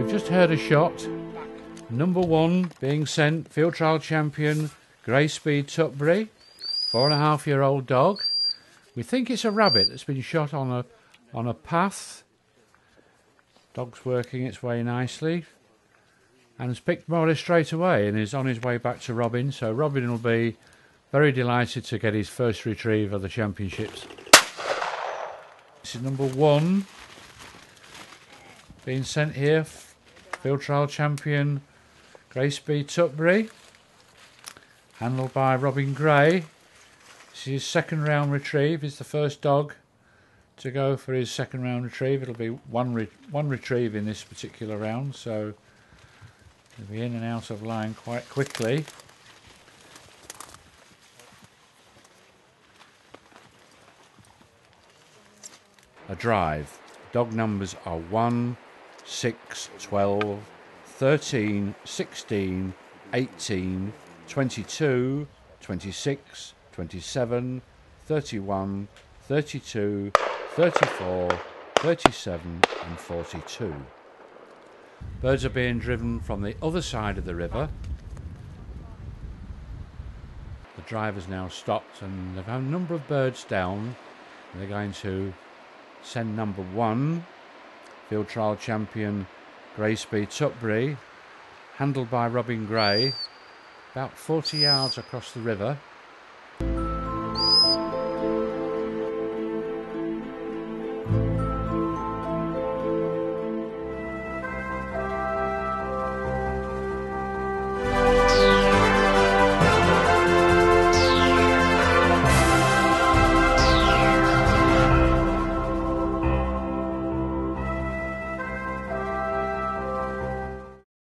We've just heard a shot. Number 1 being sent, field trial champion Grayspeed Tutbury, 4.5-year-old dog. We think it's a rabbit that's been shot on a path. Dog's working its way nicely and has picked more or less straight away and is on his way back to Robin. So Robin will be very delighted to get his first retrieve of the championships. This is number 1 being sent here, field trial champion Grayspeed Tutbury, handled by Robin Gray. This is his second round retrieve. He's the first dog to go for his second round retrieve. It'll be one retrieve in this particular round, so he'll be in and out of line quite quickly. A drive. Dog numbers are 1, 6, 12, 13, 16, 18, 22, 26, 27, 31, 32, 34, 37 and 42. Birds are being driven from the other side of the river. The driver's now stopped and they've had a number of birds down. They're going to send number 1, field trial champion Grayspeed Tutbury, handled by Robin Gray, about 40 yards across the river.